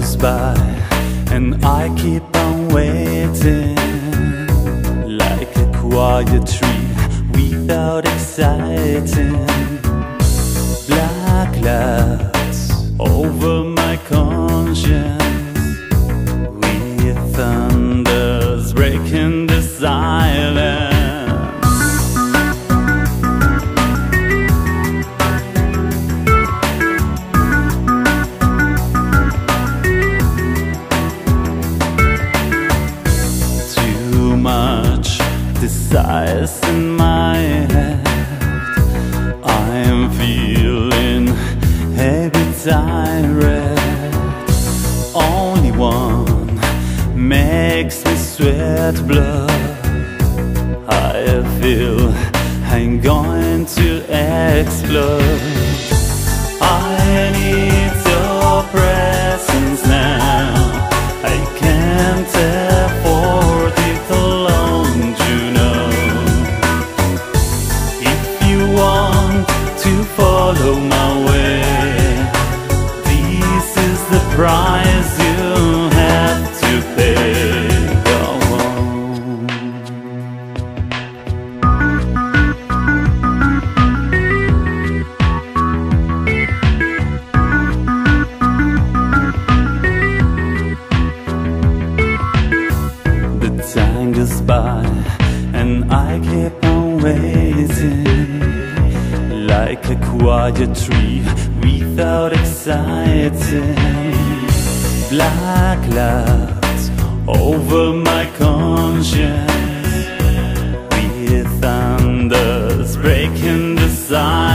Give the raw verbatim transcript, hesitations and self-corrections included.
goes by and I keep on waiting, like a quiet tree without exciting. Black clouds over my conscience, with thunders breaking the silence. Much desires in my head, I am feeling heavy, tired. Only one makes me sweat blood. I feel I'm going to explode. I need your presence now. I can't afford it alone, you know. If you want to follow my way, this is the price you have to pay. Go on. Time goes by and I keep on waiting, like a quiet tree without exciting. Black clouds over my conscience, with thunders breaking the silence.